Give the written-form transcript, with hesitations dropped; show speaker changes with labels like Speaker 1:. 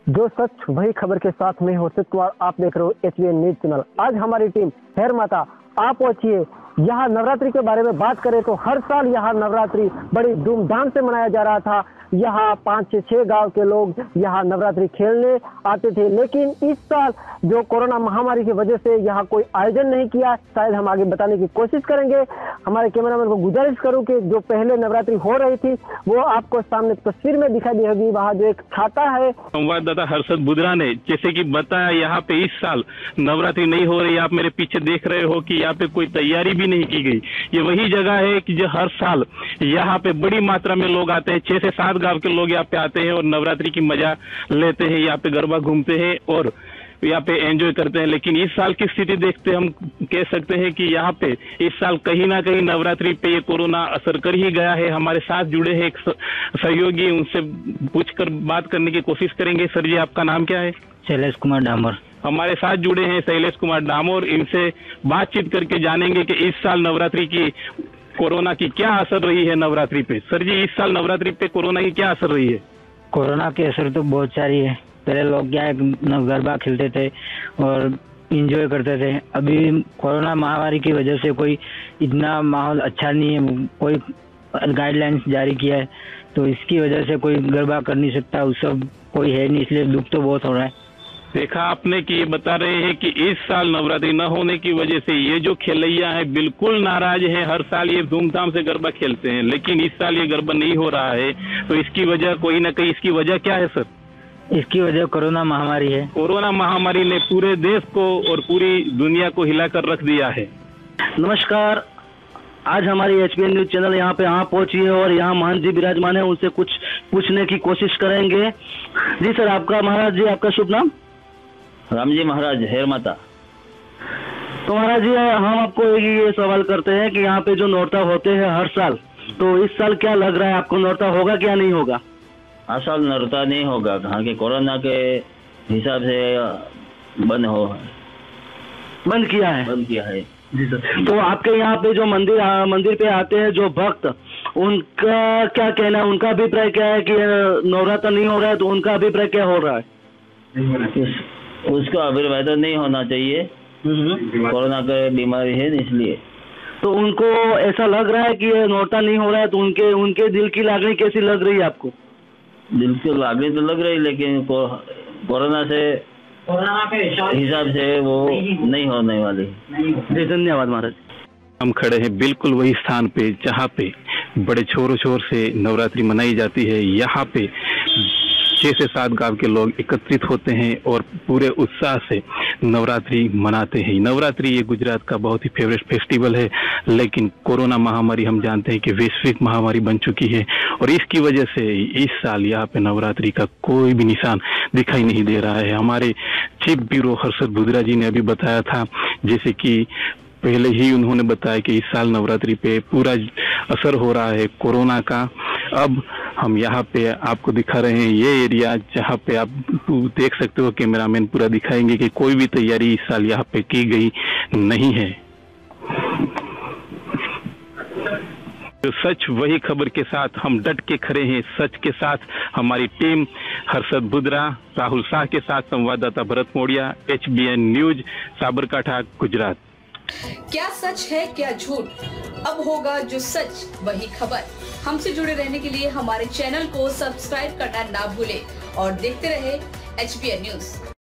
Speaker 1: जो सच वही खबर के साथ मैं हूं कुमार, आप देख रहे हो HBN न्यूज चैनल। आज हमारी टीम हेर माता आप पहुंचिए। यहाँ नवरात्रि के बारे में बात करें तो हर साल यहाँ नवरात्रि बड़ी धूमधाम से मनाया जा रहा था। यहाँ 5 से 6 गांव के लोग यहाँ नवरात्रि खेलने आते थे, लेकिन इस साल जो कोरोना महामारी की वजह से यहाँ कोई आयोजन नहीं किया। शायद हम आगे बताने की कोशिश करेंगे। हमारे कैमरामैन को गुजारिश करूं कि जो पहले नवरात्रि हो रही थी वो आपको सामने तस्वीर में दिखाई दी होगी। वहाँ जो एक छाता है,
Speaker 2: संवाददाता हर्षद बुद्रा ने जैसे कि बताया, यहाँ पे इस साल नवरात्रि नहीं हो रही। आप मेरे पीछे देख रहे हो कि यहाँ पे कोई तैयारी भी नहीं की गई। ये वही जगह है कि जो हर साल यहाँ पे बड़ी मात्रा में लोग आते हैं। 6 से 7 गांव के लोग यहाँ पे आते हैं और नवरात्रि की मजा लेते हैं। यहाँ पे गरबा घूमते हैं और यहाँ पे एंजॉय करते हैं। लेकिन इस साल की स्थिति देखते हम कह सकते हैं कि यहाँ पे इस साल कहीं ना कहीं नवरात्रि पे ये कोरोना असर कर ही गया है। हमारे साथ जुड़े हैं एक सहयोगी, उनसे पूछकर बात करने की कोशिश करेंगे। सर जी, आपका नाम क्या है?
Speaker 3: शैलेश कुमार डामोर।
Speaker 2: हमारे साथ जुड़े हैं शैलेश कुमार डामोर। इनसे बातचीत करके जानेंगे कि इस साल नवरात्रि की कोरोना की क्या असर रही है नवरात्रि पे। सर जी, इस साल नवरात्रि पे कोरोना की क्या असर रही है?
Speaker 3: कोरोना की असर तो बहुत सारी है। पहले लोग क्या है, गरबा खेलते थे और इंजॉय करते थे। अभी कोरोना महामारी की वजह से कोई इतना माहौल अच्छा नहीं है। कोई गाइडलाइंस जारी किया है तो इसकी वजह से कोई गरबा कर नहीं सकता, उत्सव कोई है नहीं, इसलिए दुख तो बहुत हो रहा है।
Speaker 2: देखा आपने कि ये बता रहे हैं कि इस साल नवरात्रि न होने की वजह से ये जो खेलैया है बिल्कुल नाराज है। हर साल ये धूमधाम से गरबा खेलते हैं, लेकिन इस साल ये गरबा नहीं हो रहा है। तो इसकी वजह कोई ना कहीं, इसकी वजह क्या है सर?
Speaker 3: इसकी वजह कोरोना महामारी है।
Speaker 2: कोरोना महामारी ने पूरे देश को और पूरी दुनिया को हिलाकर रख दिया है।
Speaker 4: नमस्कार, आज हमारी HBN न्यूज चैनल यहाँ पे पहुंची है और यहाँ महाराज जी विराजमान है। उनसे कुछ पूछने की कोशिश करेंगे। जी सर, आपका महाराज जी, आपका शुभ नाम?
Speaker 5: राम जी महाराज, हेर माता।
Speaker 4: तो महाराज जी, हम आपको ये सवाल करते हैं कि यहाँ पे जो नौरता होते हैं हर साल, तो इस साल क्या लग रहा है आपको, नौरता होगा क्या नहीं होगा?
Speaker 5: हर साल नौरता नहीं होगा, कहाँ के कोरोना के हिसाब से बंद किया है।
Speaker 4: जी सर। तो आपके यहाँ पे जो मंदिर पे आते हैं जो भक्त, उनका क्या कहना है, उनका अभिप्राय क्या है कि नवरात्र नहीं हो रहा है, तो उनका अभिप्राय क्या हो रहा है?
Speaker 5: उसका अभिप्राय तो नहीं होना चाहिए, कोरोना का बीमारी है इसलिए।
Speaker 4: तो उनको ऐसा लग रहा है कि ये नौरता नहीं हो रहा है, तो उनके दिल की लागनी कैसी लग रही है आपको?
Speaker 5: दिल की लागनी तो लग रही, लेकिन कोरोना के हिसाब से वो नहीं होने वाली।
Speaker 4: जी धन्यवाद महाराज।
Speaker 2: हम खड़े हैं बिल्कुल वही स्थान पे जहाँ पे बड़े शोर शोर से नवरात्रि मनाई जाती है। यहाँ पे 6 से 7 गांव के लोग एकत्रित होते हैं और पूरे उत्साह से नवरात्रि मनाते हैं। नवरात्रि ये गुजरात का बहुत ही फेवरेट फेस्टिवल है, लेकिन कोरोना महामारी हम जानते हैं कि वैश्विक महामारी बन चुकी है और इसकी वजह से इस साल यहाँ पे नवरात्रि का कोई भी निशान दिखाई नहीं दे रहा है। हमारे चीफ ब्यूरो हर्षद बुद्रा जी ने अभी बताया था, जैसे कि पहले ही उन्होंने बताया कि इस साल नवरात्रि पे पूरा असर हो रहा है कोरोना का। अब हम यहाँ पे आपको दिखा रहे हैं ये एरिया जहाँ पे आप देख सकते हो, कैमरामैन पूरा दिखाएंगे कि कोई भी तैयारी इस साल यहाँ पे की गई नहीं है। तो सच वही खबर के साथ हम डट के खड़े हैं, सच के साथ। हमारी टीम हर्षद बुद्रा, राहुल शाह के साथ संवाददाता भरत मोड़िया, HBN न्यूज, साबरकांठा, गुजरात।
Speaker 6: क्या सच है क्या झूठ, अब होगा जो सच वही खबर। हमसे जुड़े रहने के लिए हमारे चैनल को सब्सक्राइब करना ना भूलें और देखते रहे HBN न्यूज।